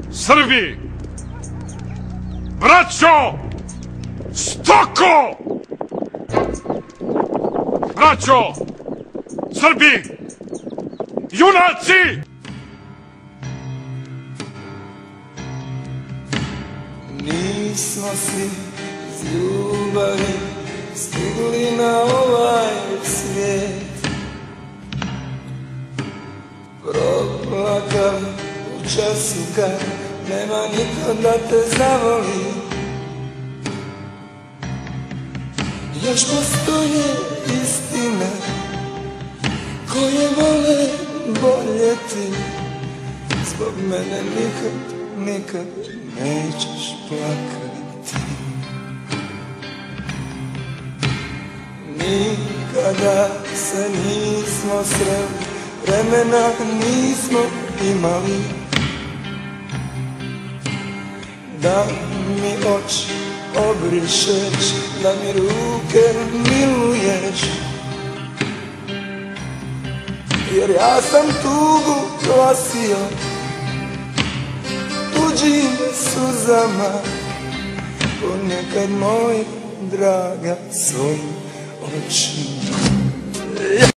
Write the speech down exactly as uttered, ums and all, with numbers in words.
Srbi, braćo, stoko! Braćo, Srbi, junaci! Nismo svi iz ljubavi stigli na ovaj svijet, proplakali u času kad nema niko da te zavoli. Još postoje istine koje vole boljeti. Zbog mene nikad, nikad nećeš plakati. Nikada se nismo sreli, vremena nismo imali da mi oči obrišeš, da mi ruke miluješ. Jer ja sam tugu glasio tuđim suzama, ponekad moj draga svojim očima.